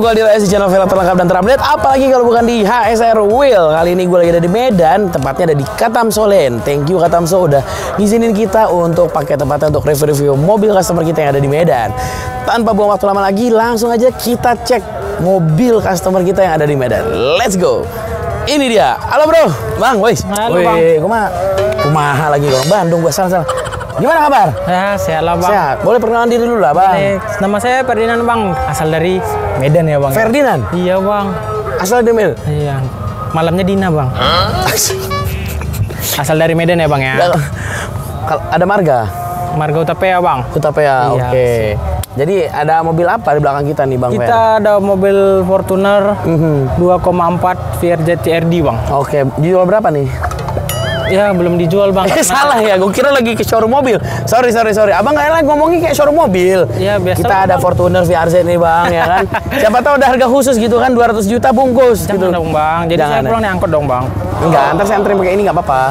kembali di channel Vela terlengkap dan terupdate. Apalagi kalau bukan di HSR Wheel. Kali ini gue lagi ada di Medan, tepatnya ada di Katamsolen. Thank you Katamso udah ngizinin kita untuk pakai tempatnya untuk review-review mobil customer kita yang ada di Medan. Tanpa buang waktu lama lagi, langsung aja kita cek mobil customer kita yang ada di Medan. Let's go. Ini dia. Halo bro, bang, wes. Halo bang. Kumaha lagi orang Bandung, gue salah. Gimana kabar? Ya, sehat lah bang. Sehat. Boleh perkenalan diri dulu lah bang. Nama saya Ferdinand bang, asal dari Medan ya bang. Ferdinand? Iya bang. Asal dari Medan? Iya. Malamnya Dina bang. Asal dari Medan ya bang ya. Ada marga? Marga Utapea bang. Utapea, Iya. oke. Jadi ada mobil apa di belakang kita nih bang? Kita ada mobil Fortuner 2,4 VRZ TRD bang. Oke, dijual berapa nih? Ya belum dijual bang. Salah ya, gue kira lagi ke showroom mobil. Sorry. Abang nggak enak ngomongin kayak showroom mobil. Ya biasa. Kita ada Fortuner VRZ nih bang, ya kan. Siapa tahu ada harga khusus gitu kan, 200 juta bungkus. Jangan gitu. dong bang. Jadi Jangan, saya pulang nih angkot dong bang. Enggak, ntar saya anterin pakai ini nggak apa-apa.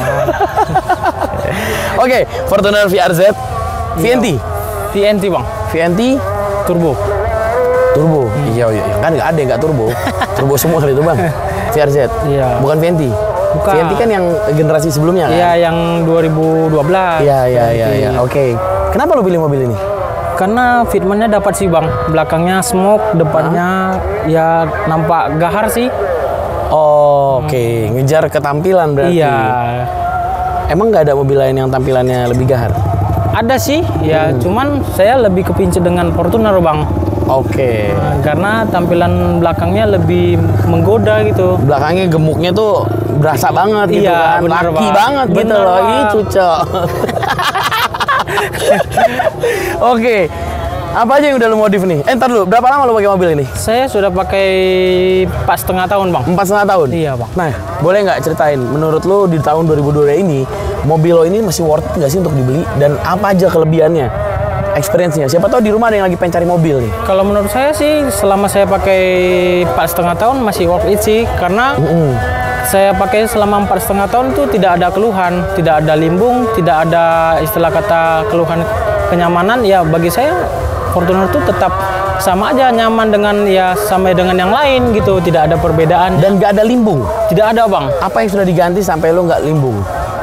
Oke, Fortuner VRZ, VNT. VNT bang. VNT Turbo. Iya, kan nggak ada yang nggak turbo. Turbo semua kali itu bang. VRZ. Iya. Bukan VNT. Bukan. VNT kan yang generasi sebelumnya kan? Iya, yang 2012. Iya. Oke. Kenapa lo pilih mobil ini? Karena fitmentnya dapat sih bang. Belakangnya smoke, depannya ya nampak gahar sih. Oh, oke. Ngejar ketampilan berarti. Iya. Emang nggak ada mobil lain yang tampilannya lebih gahar? Ada sih, ya cuman saya lebih kepincut dengan Fortuner bang. Oke. Karena tampilan belakangnya lebih menggoda gitu. Belakangnya gemuknya tuh berasa banget gitu Iya, kan. bener, Laki Bang. banget gitu Bener, loh. Bang. Ih, cucok. Oke. Apa aja yang udah lo modif nih? Ntar dulu, berapa lama lo pakai mobil ini? Saya sudah pakai 4,5 tahun bang. 4,5 tahun? Iya bang. Nah, boleh nggak ceritain, menurut lo di tahun 2022 ini, mobil lo ini masih worth it nggak sih untuk dibeli? Dan apa aja kelebihannya? Experience-nya? Siapa tahu di rumah ada yang lagi pengen cari mobil nih. Kalau menurut saya sih, selama saya pakai 4,5 tahun masih worth it sih. Karena saya pakai selama 4,5 tahun tuh tidak ada keluhan, tidak ada limbung, tidak ada istilah kata keluhan kenyamanan. Ya bagi saya Fortuner tuh tetap sama aja nyaman dengan ya sama dengan yang lain gitu, tidak ada perbedaan. Dan nggak ada limbung? Tidak ada bang. Apa yang sudah diganti sampai lo nggak limbung?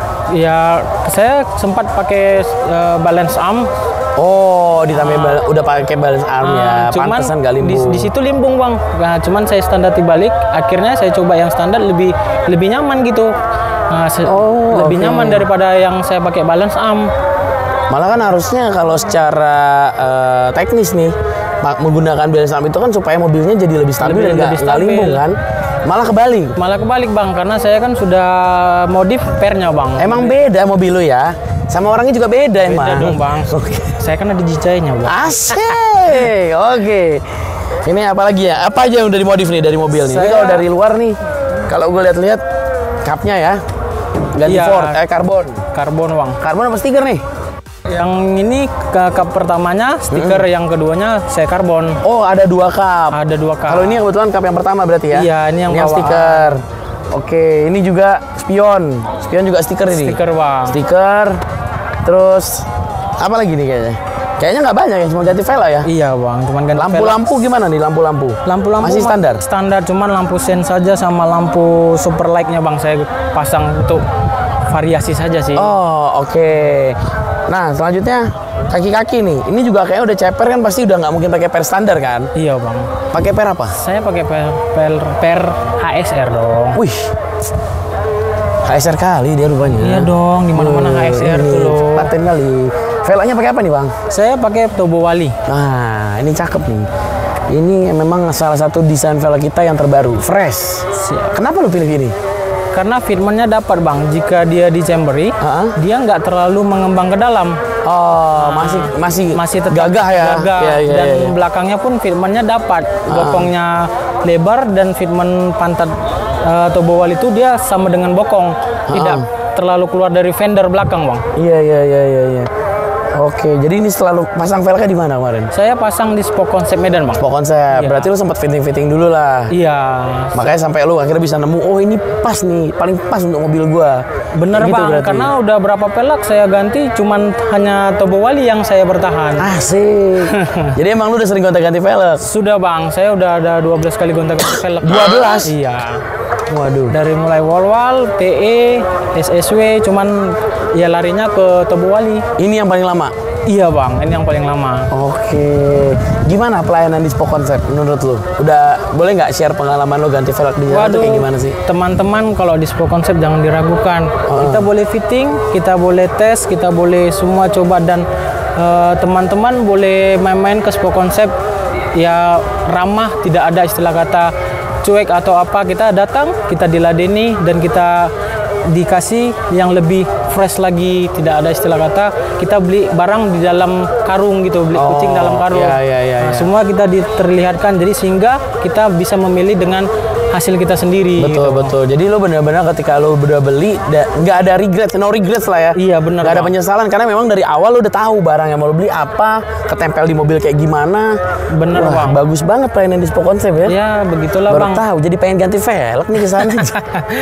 Ya saya sempat pakai balance arm. Oh, ditambah udah pakai balance arm ya, Cuman pantesan nggak limbung. di situ limbung bang. Nah, cuman saya standar dibalik. Akhirnya saya coba yang standar lebih nyaman gitu. Nah, lebih nyaman daripada yang saya pakai balance arm. Malah kan harusnya kalau secara teknis nih menggunakan balance arm itu kan supaya mobilnya jadi lebih stabil dan nggak limbung kan. Malah kebalik bang, karena saya kan sudah modif pernya bang. Emang beda mobil lo ya? Sama orangnya juga beda emang. Beda dong bang. Saya kan ada jijainya bang. Asik. Oke. Ini apa lagi ya? Apa aja yang udah dimodif nih dari mobil nih? Ini kalau dari luar nih, kalau gue lihat-lihat kapnya ya, ganti Ford, karbon. Karbon bang. Karbon apa stiker nih? Yang ini kap pertamanya stiker, yang keduanya saya karbon. Oh, ada 2 kap. Ada 2 kap. Kalau ini kebetulan kap yang pertama berarti ya? Iya, ini yang stiker. Oke, ini juga spion. Spion juga stiker ini. Stiker bang. Stiker. Terus apa lagi nih kayaknya? Kayaknya nggak banyak ya, cuma ganti velg ya? Iya bang, cuman ganti lampu-lampu gimana nih lampu-lampu? Lampu-lampu masih standar? Standar, cuman lampu sen saja sama lampu super light-nya bang saya pasang untuk variasi saja sih. Oh, oke. Nah, selanjutnya kaki-kaki nih. Ini juga kayaknya udah ceper kan, pasti udah nggak mungkin pakai per standar kan? Iya bang. Pakai per apa? Saya pakai per HSR dong. Wih. HSR kali dia rupanya. Iya dong, di mana-mana HSR tuh loh. Paten kali. Velgnya pakai apa nih, Bang? Saya pakai Turbo Wali. Nah, ini cakep nih. Ini memang salah satu desain velg kita yang terbaru, fresh. Siap. Kenapa lu pilih ini? Karena fitmentnya dapat bang. Jika dia dicemberi, dia nggak terlalu mengembang ke dalam. Oh, masih tetap gagah ya. Gagah. Ya, dan belakangnya pun fitmentnya dapat. Bokongnya lebar dan fitment pantat Turbo Wali itu dia sama dengan bokong. Tidak terlalu keluar dari fender belakang bang. Iya. Oke, jadi ini selalu pasang velgnya di mana kemarin? Saya pasang di Spoke Concept Medan, Bang. Spoke Concept. Iya. Berarti lu sempat fitting-fitting dulu lah. Iya. Makanya sampai lu akhirnya bisa nemu, oh ini pas nih, paling pas untuk mobil gua. Bener Gitu Bang, berarti. karena udah berapa pelek saya ganti, cuman hanya Tobo Wali yang saya bertahan. Asik. Jadi emang lu udah sering gonta-ganti velg? Sudah Bang, saya udah ada 12 kali gonta-ganti pelek. 12? Iya. Waduh. Dari mulai Wolwal, TE, SSW, cuman ya larinya ke Tobo Wali. Ini yang paling lama? Iya Bang, ini yang paling lama. Oke. Gimana pelayanan di Spoke Concept menurut lu? Udah boleh nggak share pengalaman lu ganti velg di jalan tuh kayak gimana sih? Teman-teman kalau di Spoke Concept jangan diragukan. Kita boleh fitting, kita boleh tes, kita boleh semua coba, dan teman-teman boleh main-main ke Spoke Concept. Ya ramah, tidak ada istilah kata cuek atau apa. Kita datang, kita diladeni, dan kita dikasih yang lebih fresh lagi. Tidak ada istilah kata kita beli barang di dalam karung gitu, beli kucing dalam karung. Iya. Semua kita terlihatkan, jadi sehingga kita bisa memilih dengan hasil kita sendiri. Betul. Jadi lo benar-benar ketika lo udah beli nggak ada regret, no regrets lah ya. Iya benar. Nggak ada penyesalan karena memang dari awal lo udah tahu barang yang mau lo beli apa, ketempel di mobil kayak gimana. Bener Wah, Bang. bagus banget pelayanan di Spoke Concept ya. Ya begitulah Baru Bang. tahu, jadi pengen ganti velg nih ke sana aja.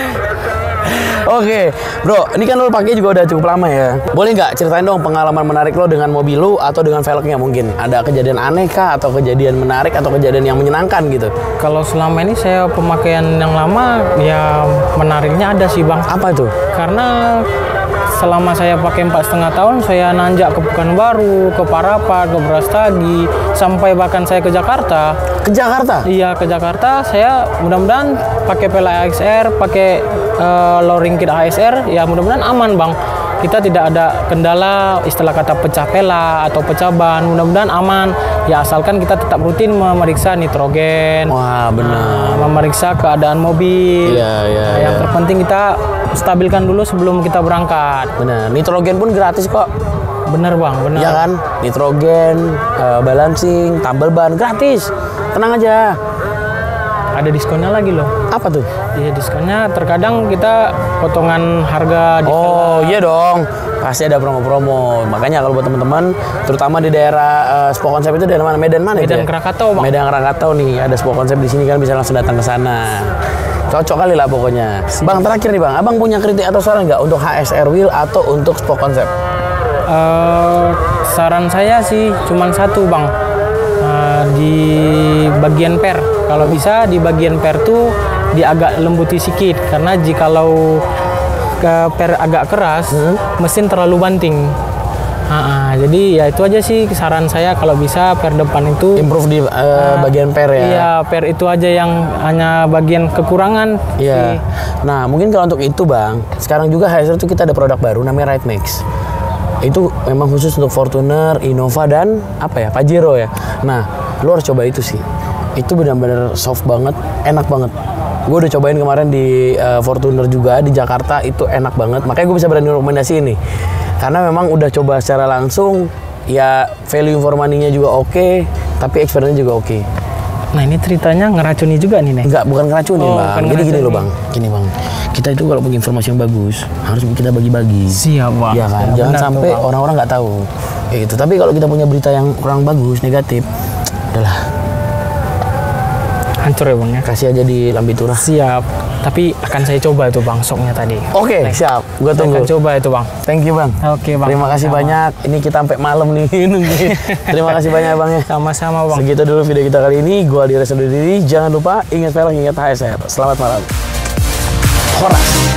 Oke, bro, ini kan lo pakai juga udah cukup lama ya. Boleh nggak ceritain dong pengalaman menarik lo dengan mobil lo atau dengan velgnya mungkin? Ada kejadian aneh kah atau kejadian menarik atau kejadian yang menyenangkan gitu? Kalau selama ini saya pemakaian yang lama, ya menariknya ada sih Bang. Apa tuh? Karena selama saya pakai 4,5 tahun, saya nanjak ke Pekanbaru, ke Parapat, ke Brastagi, sampai bahkan saya ke Jakarta. Ke Jakarta? Iya, ke Jakarta. Saya mudah-mudahan pakai Pela AXR, pakai Loring Kit ASR, ya mudah-mudahan aman Bang. Kita tidak ada kendala istilah kata pecah pela atau pecah ban, mudah-mudahan aman. Ya asalkan kita tetap rutin memeriksa nitrogen. Wah, benar. Memeriksa keadaan mobil. Iya. Yang terpenting kita stabilkan dulu sebelum kita berangkat. Benar. Nitrogen pun gratis kok. Bener Bang, bener. Iya kan? Nitrogen, balancing, tambal ban gratis. Tenang aja. Ada diskonnya lagi loh. Apa tuh? Iya, diskonnya terkadang kita potongan harga di Oh iya dong, pasti ada promo-promo. Makanya kalau buat teman-teman, terutama di daerah Spoke Concept itu daerah mana? Medan mana itu? Medan Ya? Krakatau Bang. Medan Krakatau nih, ada Spoke Concept di sini kan bisa langsung datang ke sana. Cocok kali lah pokoknya. Bang, terakhir nih Bang, Abang punya kritik atau saran nggak untuk HSR Wheel atau untuk Spoke Concept? Saran saya sih cuman satu Bang. Di bagian per, kalau bisa di bagian per tuh dia agak lembuti sedikit, karena jikalau ke per agak keras, mesin terlalu banting. Jadi ya itu aja sih saran saya, kalau bisa per depan itu Improve di bagian per ya? Iya, per itu aja yang hanya bagian kekurangan. Iya. Nah, mungkin kalau untuk itu Bang, sekarang juga HSR itu kita ada produk baru namanya Ride Max. Itu memang khusus untuk Fortuner, Innova, dan apa ya, Pajero ya. Nah, lu harus coba itu sih. Itu benar-benar soft banget, enak banget. Gue udah cobain kemarin di Fortuner juga di Jakarta, itu enak banget. Makanya gue bisa berani rekomendasi ini. Karena memang udah coba secara langsung, ya value for money-nya juga oke, tapi experience-nya juga oke. Nah ini ceritanya ngeracuni juga nih Nek. Enggak, bukan ngeracunin Oh, Bang. bukan Jadi gini ngeracunin. loh Bang, gini Bang. Kita itu kalau punya informasi yang bagus, harus kita bagi-bagi. Siap Bang. Iya kan, Ya, jangan benar tuh, sampai Bang. orang-orang nggak tahu. Kayak gitu. Tapi kalau kita punya berita yang kurang bagus, negatif, udahlah, Hancur ya Bang ya. kasih aja di Lambi Turah. Siap. Tapi akan saya coba itu Bang soknya tadi. Oke, siap. Gua Saya tunggu. akan coba itu Bang. Thank you Bang. Oke Bang. Terima kasih Sama. banyak. Ini kita sampai malam nih nungguin. Terima kasih banyak Bang ya. Sama-sama Bang. Segitu dulu video kita kali ini. Gua Dira undur diri. Jangan lupa ingat velg, ingat HSR. Selamat malam. Horas.